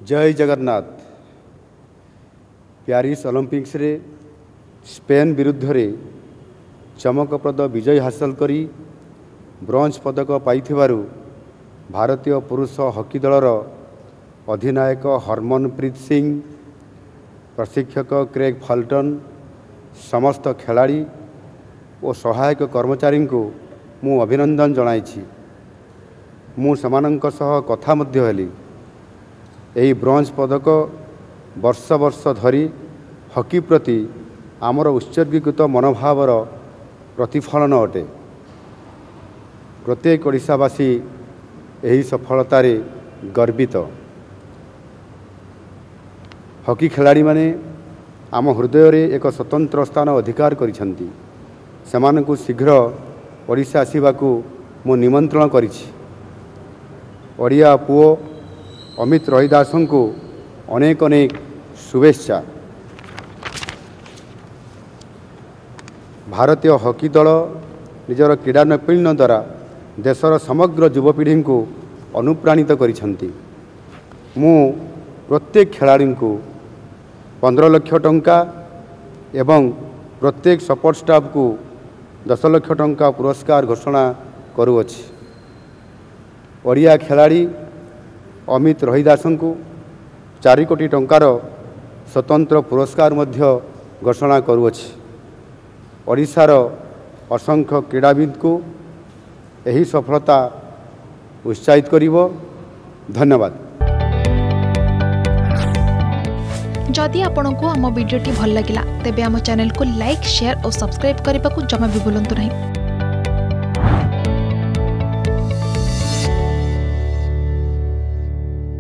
जय Jagannath. Paris Olympics रे Spain विरुद्ध रे चमकप्रद विजय हासिल करी ब्रोंज पदक पाइथिबारु भारतीय पुरुष हॉकी दलर अधिनायक हरमनप्रीत सिंह, प्रशिक्षक क्रेग फल्टन, समस्त खिलाड़ी और सहायक कर्मचारी को मु अभिनंदन जणाइछि। मु समानंक सह कथा मध्य हेली। एही ब्रोंज पदक वर्ष वर्ष धरी हॉकी प्रति आमर उत्सर्गीकृत मनोभावर प्रतिफलन अटे। प्रत्येक ओडिशावासी एही सफलतारे गर्वित। हॉकी खिलाड़ी माने आम हृदय रे एक स्वतंत्र स्थान अधिकार करिसेंती। सेमानकु शीघ्र ओडिशा आसिबाकू मु निमंत्रण करिछि। ओडिया पुओ अमित रहीदासन को अनेक अनेक शुभेच्छा। भारतीय हॉकी दल निजर क्रीड़ा नैपुण्य द्वारा देशर समग्र युवपीढ़ी को अनुप्राणित करिसेंती। मु प्रत्येक खिलाड़ी को 15 लाख टंका एवं प्रत्येक सपोर्ट स्टाफ को 10 लाख टंका पुरस्कार घोषणा करुअछि। ओडिया खिलाड़ी अमित रहीदासन को 4 कोटी टंकार स्वतंत्र पुरस्कार मध्य घोषणा करुअछि। ओडिशार असंख्य क्रीड़ाविद को यही सफलता उत्साहित करिवो। धन्यवाद। जदि आपंक आम भिडी भल लगा तेब आम चैनल को लाइक, शेयर और सब्सक्राइब करने को जमा भी भूलु नहीं।